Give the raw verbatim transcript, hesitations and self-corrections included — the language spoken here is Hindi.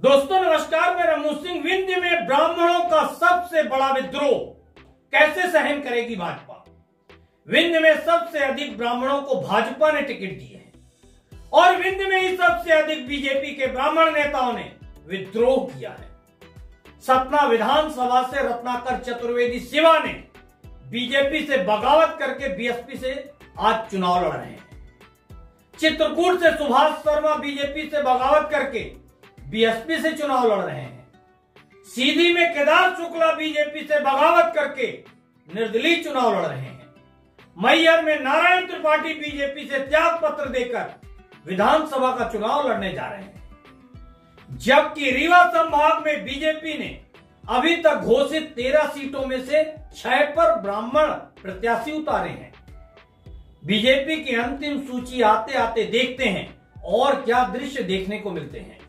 दोस्तों नमस्कार, मैं रमू सिंह। विंध्य में ब्राह्मणों का सबसे बड़ा विद्रोह कैसे सहन करेगी भाजपा। विंध्य में सबसे अधिक ब्राह्मणों को भाजपा ने टिकट दिए हैं और विंध्य में ही सबसे अधिक बीजेपी के ब्राह्मण नेताओं ने विद्रोह किया है। सतना विधानसभा से रत्नाकर चतुर्वेदी शिवा ने बीजेपी से बगावत करके बीएसपी से आज चुनाव लड़ रहे हैं। चित्रकूट से सुभाष शर्मा बीजेपी से बगावत करके बीएसपी से चुनाव लड़ रहे हैं। सीधी में केदार शुक्ला बीजेपी से बगावत करके निर्दलीय चुनाव लड़ रहे हैं। मैहर में नारायण त्रिपाठी बीजेपी से त्याग पत्र देकर विधानसभा का चुनाव लड़ने जा रहे हैं। जबकि रीवा संभाग में बीजेपी ने अभी तक घोषित तेरह सीटों में से छह पर ब्राह्मण प्रत्याशी उतारे हैं। बीजेपी की अंतिम सूची आते आते देखते हैं और क्या दृश्य देखने को मिलते हैं।